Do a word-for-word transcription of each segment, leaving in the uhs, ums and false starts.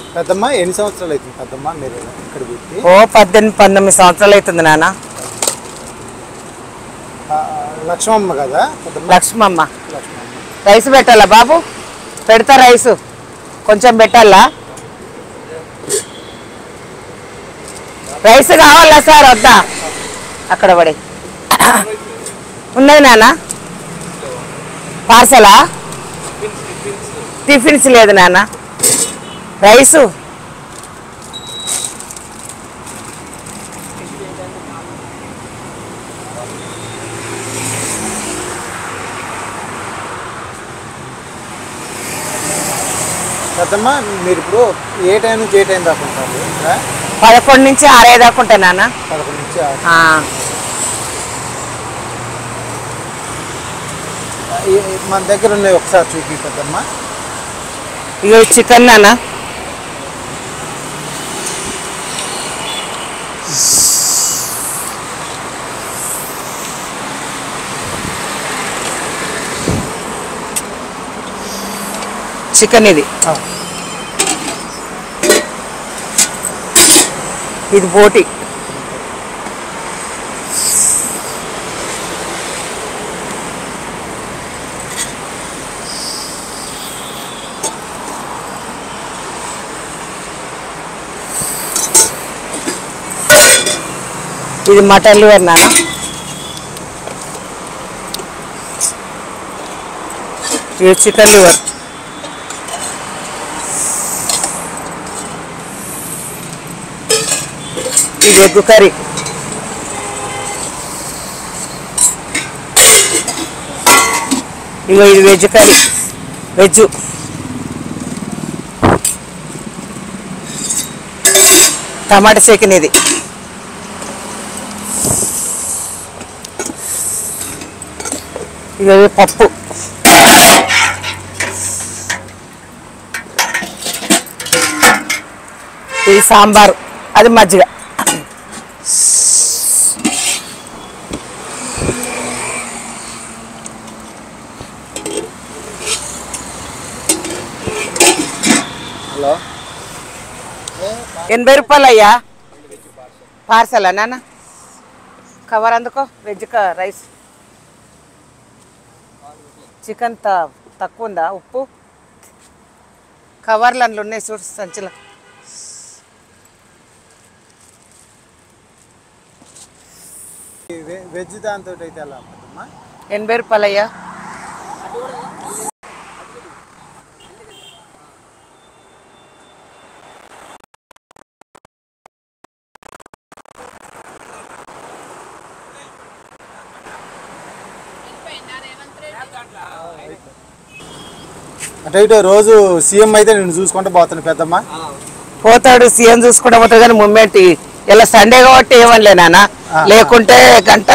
పెద్దమ్మ ఎన్ని సంవత్సరాలు అవుతుంది పెద్దమ్మ మీరు ఇక్కడ పెట్టి? ఓ పద్దెనిమిది పంతొమ్మిది సంవత్సరాలు అవుతుంది నాన్న. లక్ష్మమ్మ కదా? లక్ష్మమ్మ. రైస్ పెట్టాలా బాబు? పెడతా రైసు కొంచెం పెట్టాలా? రైస్ కావాలా సార్? వద్దా? అక్కడ పడే ఉన్నది నాన్న. పార్సలా? టిఫిన్స్ లేదు నాన్న. రైసు పెద్దమ్మ మీరు ఇప్పుడు ఏ టైం నుంచి ఏ టైం దాకా ఉంటారు? పదకొండు నుంచి ఆరే దాకా ఉంటాయి నాన్న. పదకొండు నుంచి మన దగ్గర ఉన్నాయి, ఒకసారి చూపి పెద్దమ్మ. ఇగో చికెన్ నాన్న. చికెన్ ఇది ఇది బోటి. ఇది మటన్ లివర్ నాన్న. ఇది చికెన్ లివర్. ఇది ఎగ్ కర్రీ. ఇగో ఇది veg curry, veg. Tomato chicken ఇది. ఇగో పప్పు. ఇది సాంబారు, అది మజ్జిగ. హలో, ఎనభై రూపాయలు అయ్యా పార్సలా నాన్న? కవర్ అందుకో. Veg rice. చికెన్ తక్కువ ఉందా? ఉప్పు కవర్లు అందులో ఉన్నాయి చూడు సంచిలో. వెజ్ దాంతో అయితే ఎలా? ఎనభై రూపాయలు అయ్యా. అంటే ఇటు రోజు సీఎం అయితే నేను చూసుకుంటూ పోతాను పెద్దమ్మ. పోతాడు సీఎం చూసుకుంటూ పోతాడు కానీ మూమెంట్ ఇలా సండే కాబట్టి ఏమనిలే నాన్న. లేకుంటే గంట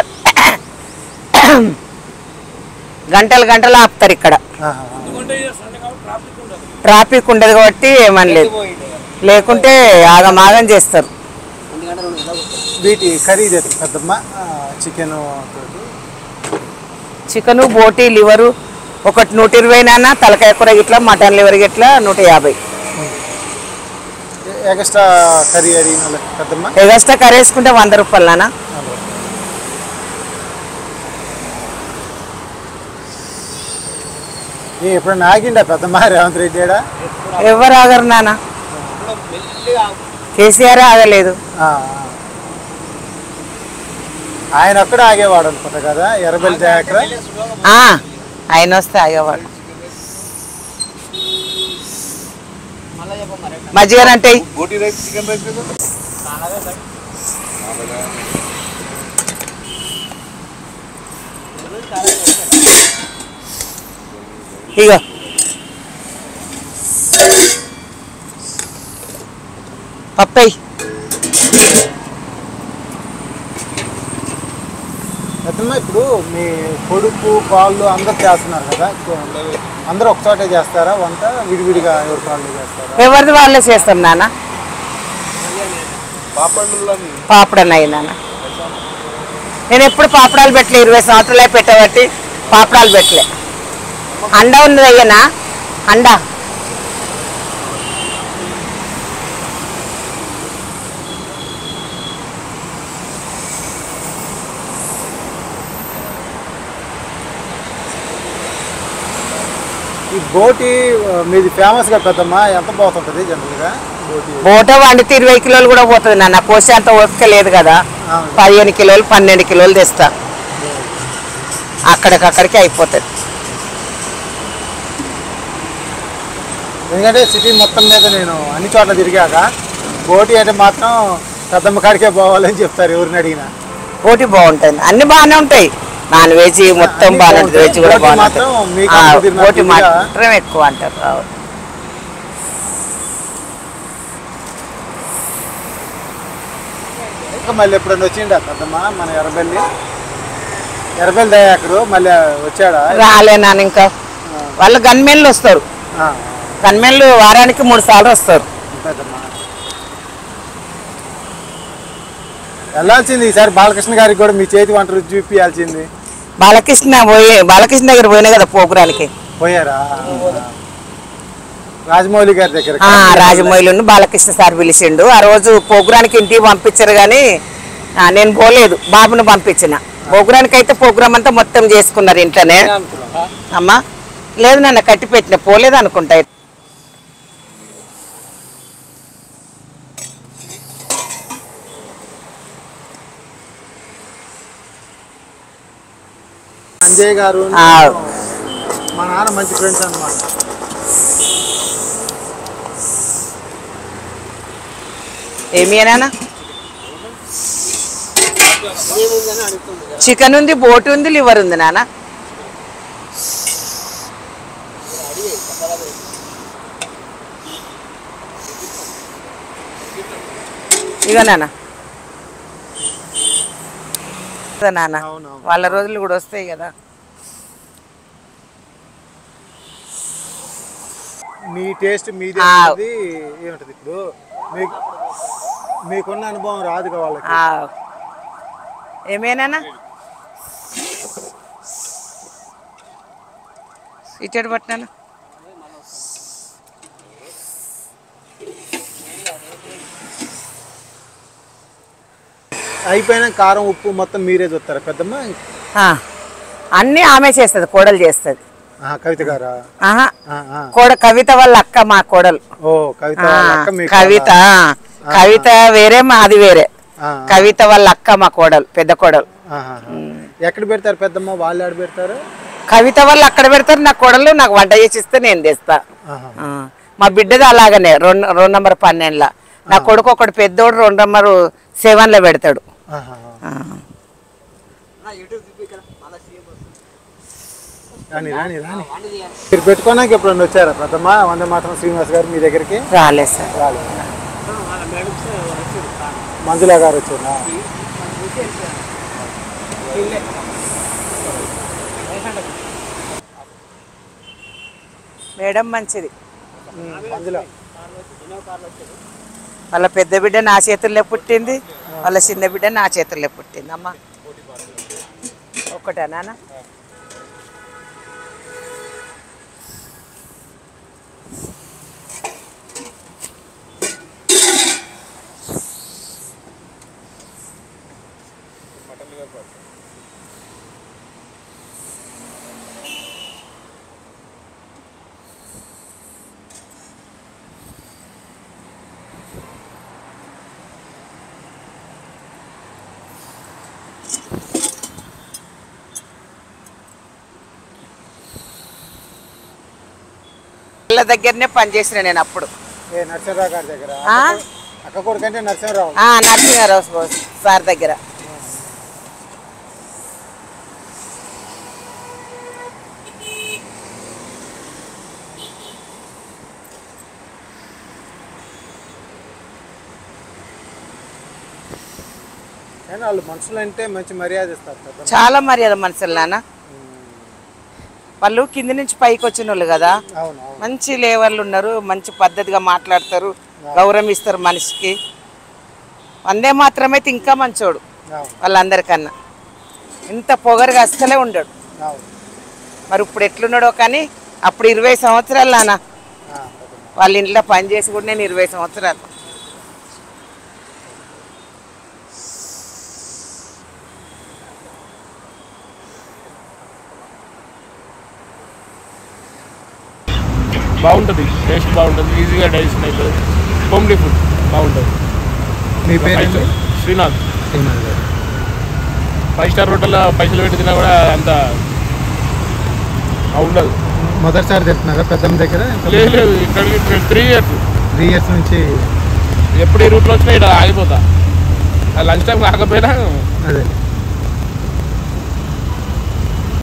గంటలు గంటలు ఆపుతారు ఇక్కడ. ట్రాఫిక్ ఉండదు కాబట్టి ఏమనలేదు. లేకుంటే ఆగమాగం చేస్తారు. వీటి ఖరీదు పెద్దమ్మ? చికెన్ చికెను, బోటి, లివరు ఒకటి నూట ఇరవై నాన్న. తలకాయ కూర గిట్లా, మటన్ లివర్ గిట్లా నూట యాభై. ఎక్స్ట్రా కర్రీ అడిగిన పెద్దమ్మ? ఎక్స్ట్రా కర్రీ వేసుకుంటే వంద రూపాయలు నాన్న. ఎప్పుడన్నా ఆగిండా పెద్దమ్మ రేవంత్ రెడ్డి? ఎవరు ఆగరు నాన్న. కేసీఆర్ ఆగలేదు. ఆయన ఒక్కడ ఆగేవాడు అనుకుంటా కదా ఎర్రబెల్లి జాగ్రత్త. ఆయన వస్తే ఆగేవాడు. మజ్జిగనంటే ఇగో పప్పై. పెద్దమ్మ ఇప్పుడు మీ కొడుకు కాళ్ళు అందరు చేస్తున్నారు కదా, అందరూ ఒకచోటే చేస్తారా వంట? విడివిడిగా ఎవరు కాళ్ళు చేస్తారా? ఎవరిది వాళ్ళే చేస్తాం నాన్న. పాపడన్నాయి నాన్న. నేను ఎప్పుడు పాపడాలు పెట్టలే, ఇరవై సంవత్సరాలే పెట్టబట్టి పాపడాలు పెట్టలే. అండ ఉన్నది అయ్యనా? అండ బోటి మీది ఫేమస్గా పెద్దమ్మా, ఎంత పోతుంటుంది జనరల్గా బోటి? బోట వండితే ఇరవై కిలోలు కూడా పోతుంది నాన్న, కోసే అంత ఓపిక లేదు కదా. పదిహేను కిలోలు పన్నెండు కిలోలు తెస్తా, అక్కడికక్కడికి అయిపోతుంది. ఎందుకంటే సిటీ మొత్తం మీద నేను అన్ని చోట్ల తిరిగాక బోటి అంటే మాత్రం పెద్దమ్మ కాడికే పోవాలని చెప్తారు ఎవరిని అడిగినా. బోటి బాగుంటుంది, అన్ని బాగానే ఉంటాయి. నాన్ వెజ్ మొత్తం బాగానే ఉంటుంది, వెజ్ కూడా బాగుంటుంది. బోటి మాత్రం ఎక్కువ అంటారు. మళ్ళీ ఎప్పుడన్నా వచ్చిండా పెద్దమ్మ మన ఎర్రబెల్లి ఎర్రబెల్లి దయాకరు మళ్ళీ వచ్చాడా? రాలే నాన్న, ఇంకా వాళ్ళు గన్మెన్లు వస్తారు. గన్మెన్లు వారానికి మూడు సార్లు వస్తారు. వెళ్ళాల్సింది ఈసారి బాలకృష్ణ గారికి కూడా మీ చేతి వంట రుచి చూపించాల్సింది. బాలకృష్ణ పోయి బాలకృష్ణ దగ్గర పోయినా కదా పోకురానికి. పోయారా? రాజమౌళి గారి దగ్గర. రాజమౌళిని బాలకృష్ణ సార్ పిలిచిండు. ఆ రోజు ప్రోగ్రానికి ఇంటికి పంపించారు కానీ నేను పోలేదు, బాబుని పంపించిన. ప్రోగ్రానికి అయితే ప్రోగ్రామ్ అంతా మొత్తం చేసుకున్నారు ఇంట్లోనే. అమ్మా లేదు నన్ను కట్టి పెట్టిన, పోలేదు అనుకుంటా. అంజయ్ గారు మా నాన్న మంచి ఫ్రెండ్స్ అన్నమాట. ఏమి అనా? చికెన్ ఉంది, బోటి ఉంది, లివర్ ఉంది నాన్న. ఇక నాన్న నాన్న వాళ్ళ రోజులు కూడా వస్తాయి కదా. మీ టేస్ట్ మీది ఏముంటది ఇప్పుడు, మీకు మీకున్న అనుభవం రాదుగా వాళ్ళకి. ఏమేనా ఇటు పట్టినాను. అయిపోయినా కారం ఉప్పు మొత్తం మీరే చూస్తారా పెద్దమ్మ? అన్నీ ఆమె చేస్తుంది, కోడలు చేస్తుంది. కవిత గారా? కోడ కవిత వాళ్ళ అక్క మా కోడలు. ఓ కవిత కవిత కవిత వేరే, మాది వేరే. కవిత వాళ్ళ అక్క మా కోడలు, పెద్ద కోడలు. ఎక్కడ పెడతారు పెద్దమ్మ? వాళ్ళు ఎక్కడ పెడతారు? కవిత వాళ్ళు అక్కడ పెడతారు, నా కోడలు నాకు వంట చేసి ఇస్తే నేను తెస్తా. మా బిడ్డది అలాగనే రెండు రెండు నెంబర్ పన్నెండులా. నా కొడుకు ఒకటి పెద్దోడు రెండు నెంబర్ సెవెన్ లో పెడతాడు. మీరు పెట్టుకోనాక ఎప్పుడన్నా వచ్చారా పెద్దమ్మ వందే మాత్రం శ్రీనివాస్ గారు మీ దగ్గరికి? రాలేదు సార్. రాలేదు. మంజులా గారు వచ్చారా? మేడం మంచిది. వాళ్ళ పెద్ద బిడ్డ నా చేతుల్లో పుట్టింది, వాళ్ళ చిన్న బిడ్డ నా చేతుల్లో పుట్టింది. అమ్మ ఒక్కటే నాన్న. వాళ్ళ దగ్గరనే పనిచేసిన నేను అప్పుడు. నరసింహరావు గారి దగ్గర? అక్క కొడుకు అంటే నరసింహరావు. నరసింహరావు సార్ దగ్గర. వాళ్ళు మనుషులు అంటే మంచి మర్యాద ఇస్తారు, చాలా మర్యాద మనుషులు నాన్న. వాళ్ళు కింది నుంచి పైకి వచ్చిన వాళ్ళు కదా, మంచి లేవర్లు ఉన్నారు, మంచి పద్ధతిగా మాట్లాడతారు, గౌరవం ఇస్తారు మనిషికి. వందే మాత్రమైతే ఇంకా మంచోడు వాళ్ళందరికన్నా. ఇంత పొగరుగా అస్సలే ఉండడు. మరి ఇప్పుడు ఎట్లున్నాడో కానీ అప్పుడు ఇరవై సంవత్సరాలు నాన్న వాళ్ళ ఇంట్లో పనిచేసి కూడా నేను ఇరవై సంవత్సరాలు. బాగుంటుంది, టేస్ట్ బాగుంటుంది, ఈజీగా డైజెషన్ అవుతుంది, హోమ్లీ ఫుడ్ బాగుంటుంది. మీ పేరు శ్రీనాథ్. శ్రీనాథ్ గారు. ఫైవ్ స్టార్ హోటల్లో పైసలు పెట్టి తిన్నా కూడా అంత ఉండదు. మొదటిసారి తింటున్నారా పెద్దమ్మ దగ్గర? లేదు లేదు, ఇక్కడికి త్రీ ఇయర్స్ త్రీ ఇయర్స్ నుంచి ఎప్పుడు ఈ రూట్లో వచ్చినా ఇక్కడ ఆగిపోతా, లంచ్ టైం కాకపోయినా అదే